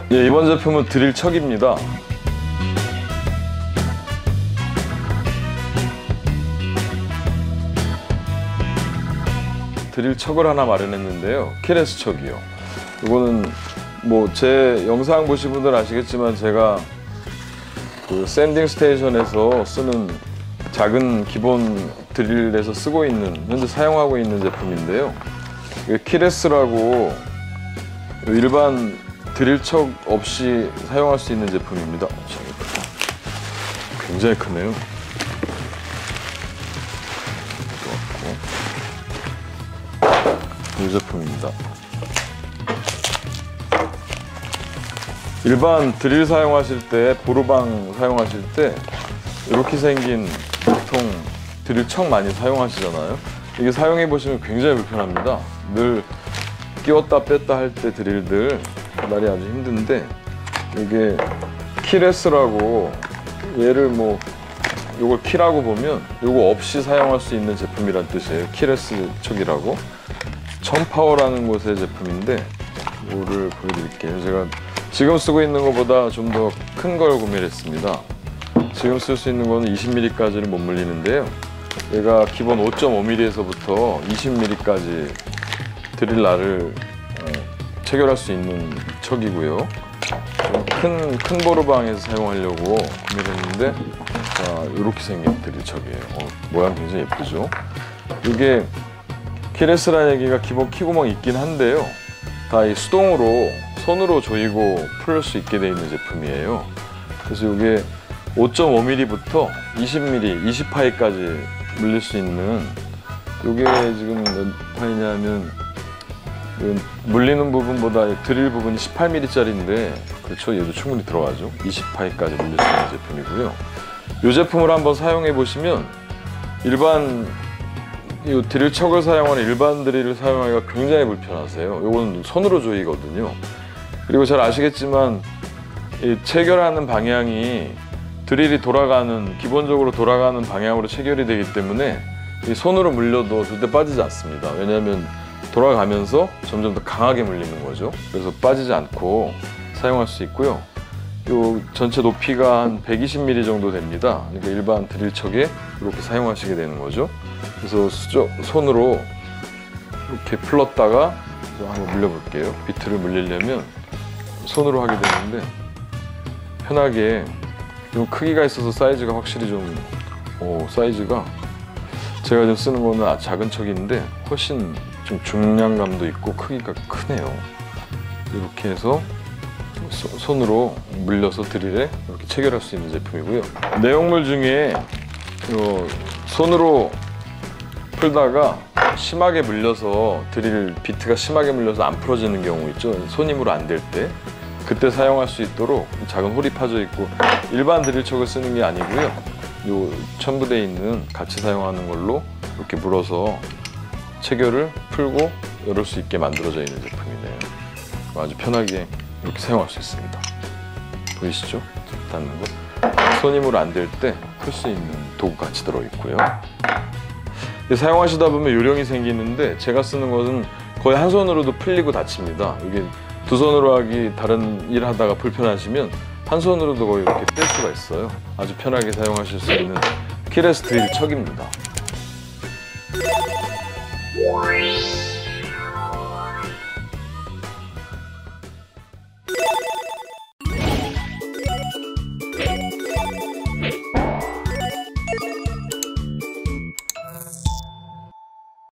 예, 이번 제품은 드릴 척입니다. 드릴 척을 하나 마련했는데요. 키레스 척이요. 이거는 뭐 제 영상 보신 분들 아시겠지만 제가 그 샌딩 스테이션에서 쓰는 작은 기본 드릴에서 쓰고 있는, 현재 사용하고 있는 제품인데요. 이게 키레스라고 일반 드릴 척 없이 사용할 수 있는 제품입니다. 굉장히 크네요. 이 제품입니다. 일반 드릴 사용하실 때, 보루방 사용하실 때 이렇게 생긴 보통 드릴 척 많이 사용하시잖아요. 이게 사용해 보시면 굉장히 불편합니다. 늘 끼웠다 뺐다 할 때 드릴들 날이 아주 힘든데, 이게 키레스라고, 얘를 뭐 요걸 키라고 보면 요거 없이 사용할 수 있는 제품이란 뜻이에요. 키레스 척이라고. 천파워라는 곳의 제품인데, 이거를 보여드릴게요. 제가 지금 쓰고 있는 것보다 좀 더 큰 걸 구매를 했습니다. 지금 쓸 수 있는 거는 20mm까지는 못 물리는데요. 얘가 기본 5.5mm에서부터 20mm까지 드릴날을 체결할 수 있는 척이고요. 큰 보루방에서 사용하려고 구매를 했는데, 자, 이렇게 생긴 드릴 척이에요. 모양 굉장히 예쁘죠? 이게 키레스라는 얘기가 기본 키구멍이 있긴 한데요. 다 이 수동으로 손으로 조이고 풀 수 있게 되어 있는 제품이에요. 그래서 이게 5.5mm부터 20mm, 20파이까지 물릴 수 있는, 이게 지금 몇 파이냐면 물리는 부분보다 드릴 부분이 18mm짜리인데, 그렇죠, 얘도 충분히 들어가죠. 20파이까지 물릴 수 있는 제품이고요. 이 제품을 한번 사용해 보시면 일반 이 드릴 척을 사용하는 일반 드릴을 사용하기가 굉장히 불편하세요. 이건 손으로 조이거든요. 그리고 잘 아시겠지만 이 체결하는 방향이 드릴이 기본적으로 돌아가는 방향으로 체결이 되기 때문에 이 손으로 물려도 절대 빠지지 않습니다. 왜냐하면 돌아가면서 점점 더 강하게 물리는 거죠. 그래서 빠지지 않고 사용할 수 있고요. 이 전체 높이가 한 120mm 정도 됩니다. 그러니까 일반 드릴 척에 이렇게 사용하시게 되는 거죠. 그래서 손으로 이렇게 풀렀다가 한번 물려볼게요. 비트를 물리려면 손으로 하게 되는데, 편하게, 좀 크기가 있어서 사이즈가 확실히 좀, 사이즈가 제가 지금 쓰는 거는 작은 척인데 훨씬 좀 중량감도 있고 크기가 크네요. 이렇게 해서 손으로 물려서 드릴에 이렇게 체결할 수 있는 제품이고요. 내용물 중에 손으로 풀다가 심하게 물려서 드릴 비트가 심하게 물려서 안 풀어지는 경우 있죠. 손 힘으로 안 될 때, 그때 사용할 수 있도록 작은 홀이 파져 있고, 일반 드릴 척을 쓰는 게 아니고요. 요 첨부되어 있는 같이 사용하는 걸로 이렇게 물어서 체결을 풀고 열을 수 있게 만들어져 있는 제품이네요. 아주 편하게 이렇게 사용할 수 있습니다. 보이시죠? 닿는 거. 손 힘으로 안 될 때 풀 수 있는 도구 같이 들어있고요. 사용하시다 보면 요령이 생기는데, 제가 쓰는 것은 거의 한 손으로도 풀리고 닫힙니다. 이게 두 손으로 하기, 다른 일 하다가 불편하시면 한 손으로도 거의 이렇게 뺄 수가 있어요. 아주 편하게 사용하실 수 있는 키레스 드릴 척입니다.